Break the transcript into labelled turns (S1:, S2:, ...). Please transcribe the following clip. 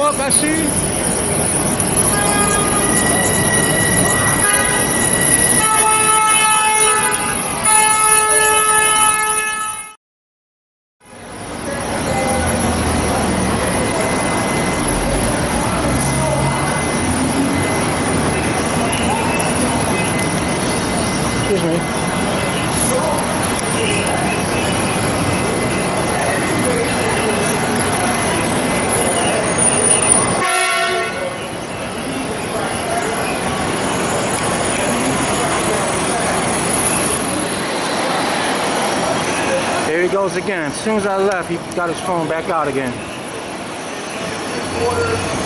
S1: Look, I see. Excuse me. There he goes again. As soon as I left, he got his phone back out again.